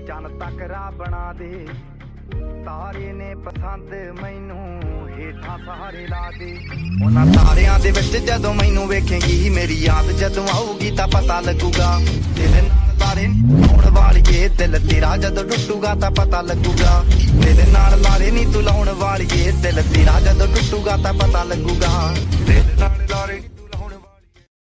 चन तक राह बना दे तारे ने पसंद मैनू हेठां सहारे ला दे उन्हां तारियां दे विच जदों मैनू वेखेंगी मेरी याद जदों आऊगी तां पता लगूगा तेरे नाल लारे लाउण वालिए दिल तेरा जदों टुटूगा तां पता लगूगा तेरे नाल लारे नी तू लाउण वालिए दिल तेरा जदों टुटूगा तां पता लगूगा तेरे नाल लारे